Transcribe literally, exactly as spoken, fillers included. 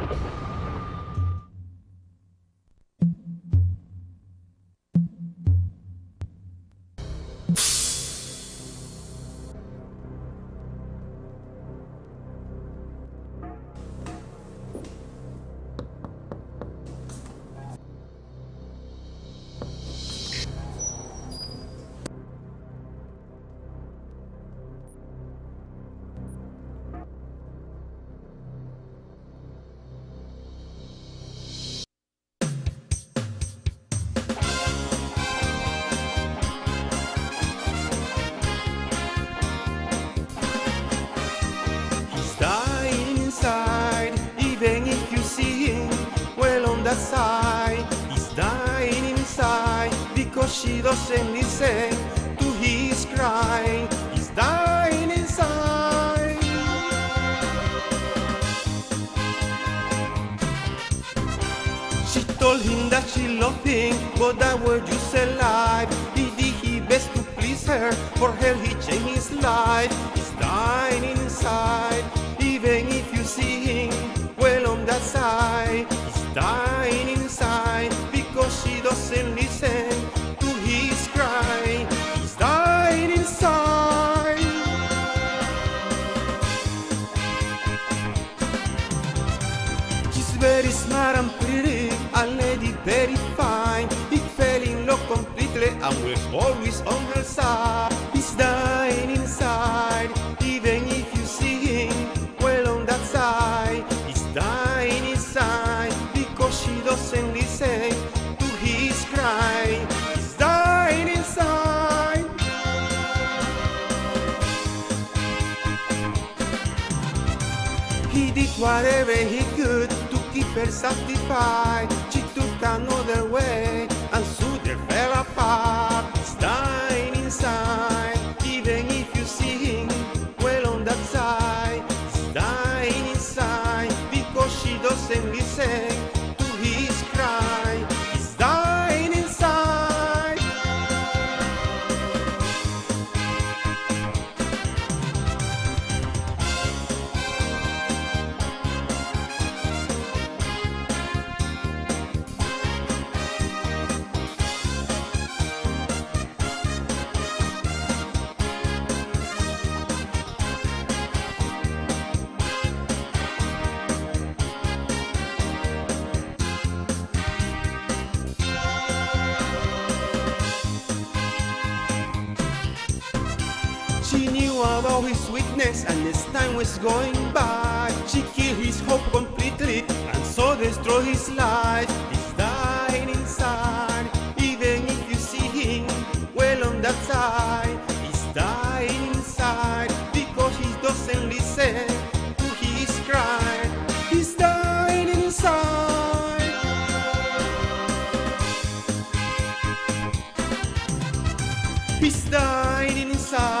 Side. He's dying inside because she doesn't listen to his cry. He's dying inside. She told him that she loved him, but that were just a lie. He did his best to please her, for her he changed his life. He's dying inside, even if you see him well on that side. Dying inside because she doesn't listen to his cry. He's dying inside. She's very smart and pretty, a lady very fine. He fell in love completely and was always on her side. He's dying inside, even if you see him well on that side. He's dying inside because she doesn't listen to his cry. He's dying inside. He did whatever he could to keep her satisfied. She took another way and soon they fell apart. He's dying inside, even if you see him well on that side. He's dying inside because she doesn't listen to his cry. He's dying inside. She knew about his weakness and as time was going by, she killed his hope completely and so destroyed his life. He's dying inside, even if you see him well on that side. He's dying inside because he doesn't listen to his cry. He's dying inside. He's dying inside.